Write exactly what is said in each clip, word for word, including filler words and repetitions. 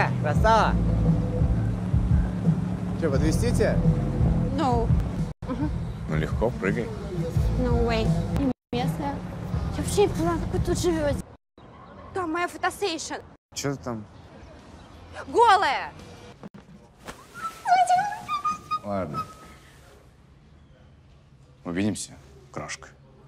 Э, красава! Че, подвезти тебя? No. Ну легко, прыгай. No way. Местная. Я вообще не поняла, как вы тут живете. Там моя фотосейшн. Че ты там? Голая! Ладно. Увидимся, крошка.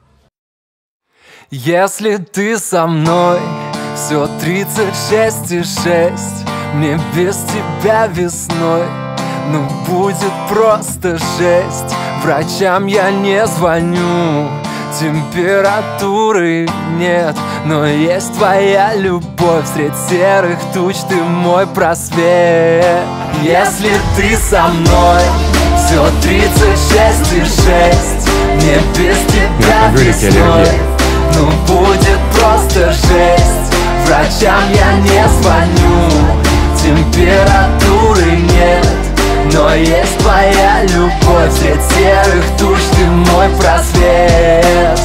Если ты со мной, все тридцать шесть и шесть. Мне без тебя весной, ну будет просто жесть. Врачам я не звоню, температуры нет, но есть твоя любовь. Средь серых туч ты мой просвет. Если ты со мной, все тридцать шесть и шесть. Мне без тебя весной, ну будет просто жесть. Врачам я не звоню, температуры нет, но есть твоя любовь. Средь серых туч ты мой просвет.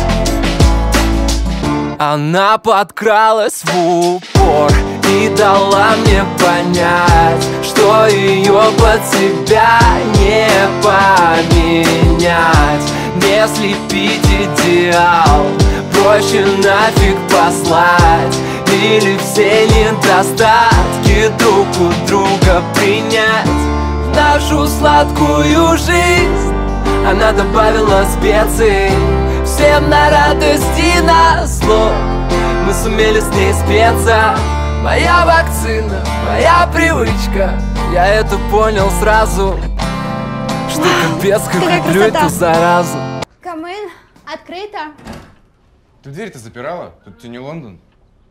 Она подкралась в упор и дала мне понять, что ее под себя не поменять. Не слепить идеал, проще нафиг послать, или все недостатки друг у друга принять. В нашу сладкую жизнь она добавила специй, всем на радость и на зло. Мы сумели с ней спеться. Моя вакцина, моя привычка. Я это понял сразу, что капец как люблю эту заразу. Камин, открыто. Ты дверь-то запирала? Тут тебе не Лондон.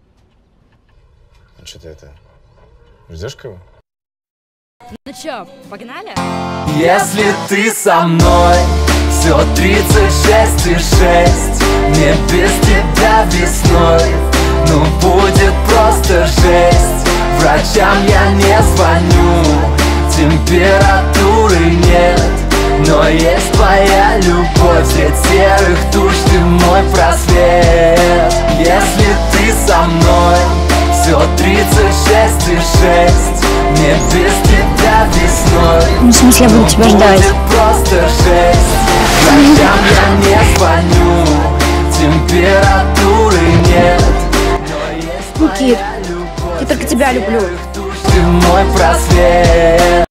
А что ты это? Ждешь кого? Ну чё, погнали? Если ты со мной, все тридцать шесть и шесть. Мне без тебя весной, ну будет просто жесть. Врачам я не звоню, температуры нет, но есть твоя любовь. Средь серых туч ты мой просвет. Если ты со мной, все тридцать шесть и шесть. Мне без тебя весной, Ну, в смысле, я буду тебя ждать. будет просто жесть. Врачам я не звоню, температуры нет, но есть Ну, Кир, твоя любовь. я только тебя люблю. Ты мой просвет.